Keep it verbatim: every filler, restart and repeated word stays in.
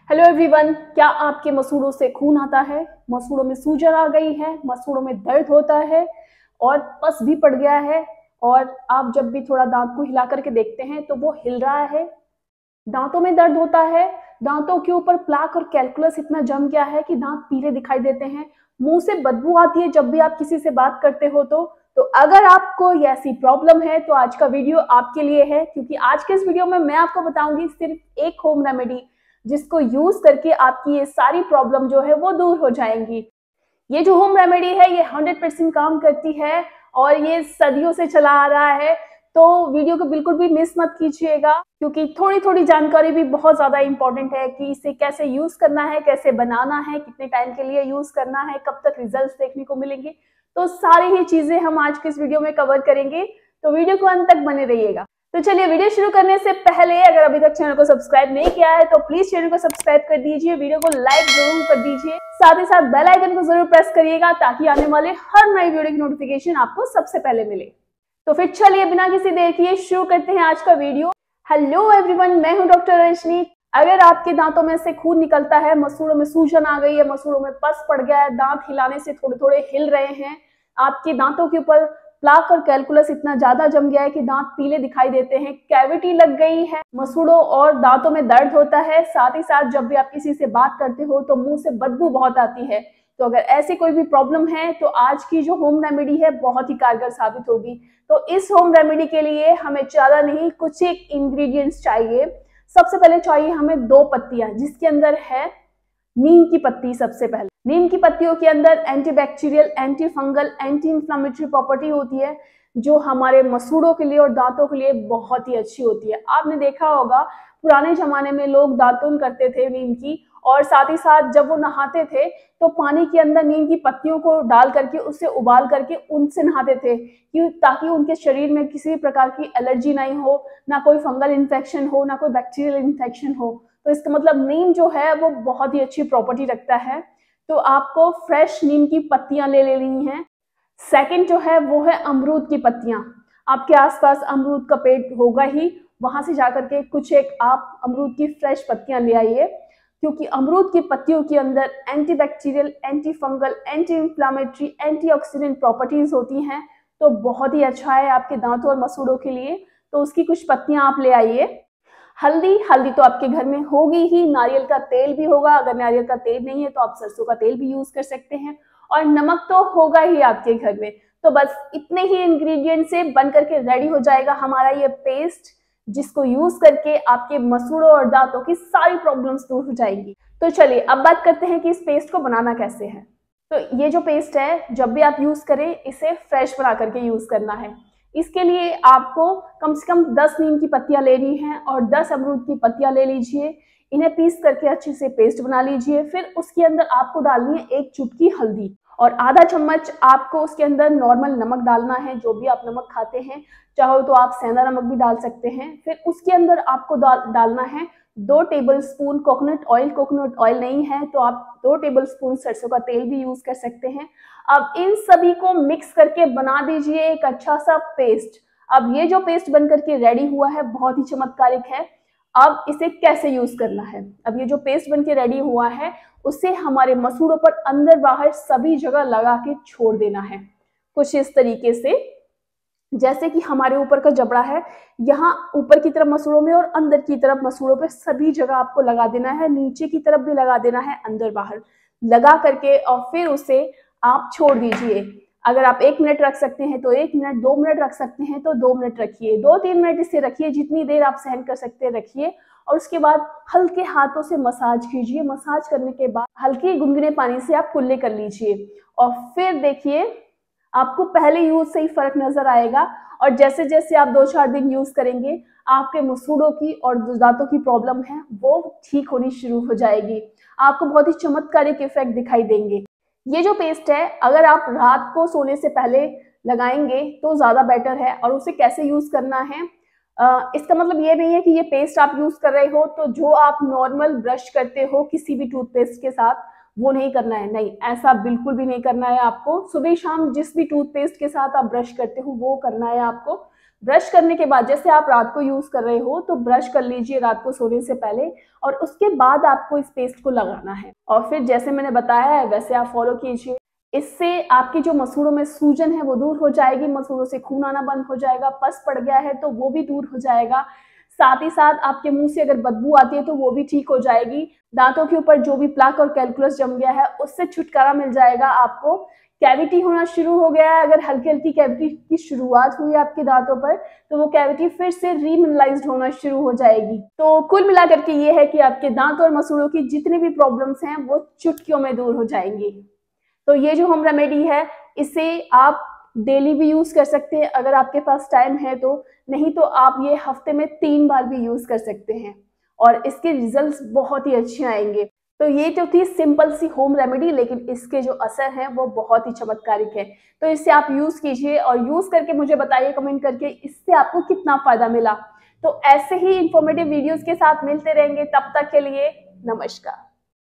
Hello everyone, क्या आपके मसूड़ों से खून आता है? मसूड़ों में सूजन आ गई है, मसूड़ों में दर्द होता है और पस भी पड़ गया है और आप जब भी थोड़ा दांत को हिला करके देखते हैं तो वो हिल रहा है। दांतों में दर्द होता है, दांतों के ऊपर प्लाक और कैलकुलस इतना जम गया है कि दांत पीले दिखाई देते हैं, मुंह से बदबू आती है जब भी आप किसी से बात करते हो तो तो अगर आपको ये ऐसी प्रॉब्लम है तो आज का वीडियो आपके लिए है, क्योंकि आज के इस वीडियो में मैं आपको बताऊंगी सिर्फ एक होम रेमेडी जिसको यूज करके आपकी ये सारी प्रॉब्लम जो है वो दूर हो जाएंगी। ये जो होम रेमेडी है ये हंड्रेड परसेंट काम करती है और ये सदियों से चला आ रहा है, तो वीडियो को बिल्कुल भी मिस मत कीजिएगा, क्योंकि थोड़ी थोड़ी जानकारी भी बहुत ज्यादा इंपॉर्टेंट है कि इसे कैसे यूज करना है, कैसे बनाना है, कितने टाइम के लिए यूज करना है, कब तक रिजल्ट्स देखने को मिलेंगे। तो सारी ही चीजें हम आज के इस वीडियो में कवर करेंगे, तो वीडियो को अंत तक बने रहिएगा। तो चलिए, वीडियो शुरू करने से पहले अगर अभी तक चैनल को सब्सक्राइब नहीं किया है तो प्लीज चैनल को सब्सक्राइब कर दीजिए, वीडियो को लाइक जरूर कर दीजिए, साथ ही साथ बेल आइकन को जरूर प्रेस करिएगा ताकि आने वाले हर नई वीडियो की नोटिफिकेशन आपको सबसे पहले मिले। तो फिर चलिए बिना किसी देर किए शुरू करते हैं आज का वीडियो। हेलो एवरीवन, मैं हूं डॉक्टर रजनी। अगर आपके दांतों में से खून निकलता है, मसूड़ों में सूजन आ गई है, मसूड़ों में पस पड़ गया है, दांत हिलाने से थोड़े थोड़े हिल रहे हैं, आपके दांतों के ऊपर प्लाक और कैलकुलस इतना ज्यादा जम गया है कि दांत पीले दिखाई देते हैं, कैविटी लग गई है, मसूड़ों और दांतों में दर्द होता है, साथ ही साथ जब भी आप किसी से बात करते हो तो मुंह से बदबू बहुत आती है, तो अगर ऐसी कोई भी प्रॉब्लम है तो आज की जो होम रेमेडी है बहुत ही कारगर साबित होगी। तो इस होम रेमेडी के लिए हमें ज्यादा नहीं, कुछ एक इंग्रेडिएंट्स चाहिए। सबसे पहले चाहिए हमें दो पत्तियां, जिसके अंदर है नीम की पत्ती। सबसे पहले नीम की पत्तियों के अंदर antibacterial, anti fungal, anti inflammatory property होती है जो हमारे मसूड़ों के लिए और दांतों के लिए बहुत ही अच्छी होती है। आपने देखा होगा पुराने जमाने में लोग दातुन करते थे नीम की, और साथ ही साथ जब वो नहाते थे तो पानी के अंदर नीम की पत्तियों को डाल करके उसे उबाल करके उनसे नहाते थे, क्यों? ताकि उनके शरीर में किसी भी प्रकार की एलर्जी नहीं हो, ना कोई फंगल इन्फेक्शन हो, ना कोई बैक्टीरियल इन्फेक्शन हो। तो इसका मतलब नीम जो है वो बहुत ही अच्छी प्रॉपर्टी रखता है। तो आपको फ्रेश नीम की पत्तियां ले लेनी है। सेकंड जो है वो है अमरूद की पत्तियां। आपके आसपास अमरूद का पेड़ होगा ही, वहां से जाकर के कुछ एक आप अमरूद की फ्रेश पत्तियां ले आइए, क्योंकि अमरूद की पत्तियों के अंदर antibacterial, anti fungal, anti inflammatory, antioxidant properties होती हैं, तो बहुत ही अच्छा है आपके दांतों और मसूड़ों के लिए। तो उसकी कुछ पत्तियां आप ले आइए। हल्दी, हल्दी तो आपके घर में होगी ही, नारियल का तेल भी होगा, अगर नारियल का तेल नहीं है तो आप सरसों का तेल भी यूज कर सकते हैं, और नमक तो होगा ही आपके घर में। तो बस इतने ही इंग्रेडिएंट से बन करके रेडी हो जाएगा हमारा ये पेस्ट, जिसको यूज करके आपके मसूड़ों और दांतों की सारी प्रॉब्लम्स दूर हो जाएंगी। तो चलिए अब बात करते हैं कि इस पेस्ट को बनाना कैसे है। तो ये जो पेस्ट है, जब भी आप यूज करें इसे फ्रेश बना करके यूज करना है। इसके लिए आपको कम से कम दस नीम की पत्तियां लेनी है और दस अमरूद की पत्तियां ले लीजिए। इन्हें पीस करके अच्छे से पेस्ट बना लीजिए। फिर उसके अंदर आपको डालनी है एक चुटकी हल्दी और आधा चम्मच आपको उसके अंदर नॉर्मल नमक डालना है, जो भी आप नमक खाते हैं, चाहो तो आप सेंधा नमक भी डाल सकते हैं। फिर उसके अंदर आपको डालना है दो tablespoon coconut oil. Coconut oil नहीं है तो आप दो टेबल स्पून सरसों का तेल भी यूज कर सकते हैं। अब इन सभी को मिक्स करके बना दीजिए एक अच्छा सा पेस्ट। अब ये जो पेस्ट बन करके रेडी हुआ है बहुत ही चमत्कारिक है। अब इसे कैसे यूज करना है? अब ये जो पेस्ट बन के रेडी हुआ है उसे हमारे मसूड़ों पर अंदर बाहर सभी जगह लगा के छोड़ देना है, कुछ इस तरीके से, जैसे कि हमारे ऊपर का जबड़ा है, यहाँ ऊपर की तरफ मसूड़ों में और अंदर की तरफ मसूड़ों पे सभी जगह आपको लगा देना है, नीचे की तरफ भी लगा देना है, अंदर बाहर लगा करके, और फिर उसे आप छोड़ दीजिए। अगर आप एक मिनट रख सकते हैं तो एक मिनट, दो मिनट रख सकते हैं तो दो मिनट रखिए, दो तीन मिनट इसे रखिए, जितनी देर आप सहन कर सकते हैं रखिए। और उसके बाद हल्के हाथों से मसाज कीजिए। मसाज करने के बाद हल्के गुनगुने पानी से आप कुल्ले कर लीजिए, और फिर देखिए आपको पहले यूज से ही फर्क नजर आएगा। और जैसे जैसे आप दो चार दिन यूज करेंगे आपके मसूड़ों की और दांतों की प्रॉब्लम है वो ठीक होनी शुरू हो जाएगी। आपको बहुत ही चमत्कारिक इफेक्ट दिखाई देंगे। ये जो पेस्ट है अगर आप रात को सोने से पहले लगाएंगे तो ज्यादा बेटर है। और उसे कैसे यूज करना है, आ, इसका मतलब ये नहीं है कि ये पेस्ट आप यूज कर रहे हो तो जो आप नॉर्मल ब्रश करते हो किसी भी टूथपेस्ट के साथ वो नहीं करना है। नहीं, ऐसा बिल्कुल भी नहीं करना है आपको। सुबह शाम जिस भी टूथपेस्ट के साथ आप ब्रश करते हो वो करना है आपको। ब्रश करने के बाद, जैसे आप रात को यूज कर रहे हो तो ब्रश कर लीजिए रात को सोने से पहले, और उसके बाद आपको इस पेस्ट को लगाना है। और फिर जैसे मैंने बताया है वैसे आप फॉलो कीजिए। इससे आपकी जो मसूड़ों में सूजन है वो दूर हो जाएगी, मसूड़ों से खून आना बंद हो जाएगा, पस पड़ गया है तो वो भी दूर हो जाएगा। साथ ही साथ आपके मुंह से अगर बदबू आती है तो वो भी ठीक हो जाएगी। दांतों के ऊपर जो भी प्लाक और कैलकुलस जम गया है उससे छुटकारा मिल जाएगा आपको। कैविटी होना शुरू हो गया है, अगर हल्की हल्की कैविटी की शुरुआत हुई है आपके दांतों पर तो वो कैविटी फिर से रीमिनलाइज्ड होना शुरू हो जाएगी। तो कुल मिलाकर के ये है कि आपके दांत और मसूड़ों की जितनी भी प्रॉब्लम्स हैं वो चुटकियों में दूर हो जाएंगी। तो ये जो होम रेमेडी है इसे आप डेली भी यूज कर सकते हैं अगर आपके पास टाइम है तो, नहीं तो आप ये हफ्ते में तीन बार भी यूज कर सकते हैं और इसके रिजल्ट्स बहुत ही अच्छे आएंगे। तो ये तो थी सिंपल सी होम रेमेडी, लेकिन इसके जो असर है वो बहुत ही चमत्कारिक है। तो इसे आप यूज कीजिए और यूज करके मुझे बताइए कमेंट करके इससे आपको कितना फायदा मिला। तो ऐसे ही इंफॉर्मेटिव वीडियोस के साथ मिलते रहेंगे, तब तक के लिए नमस्कार।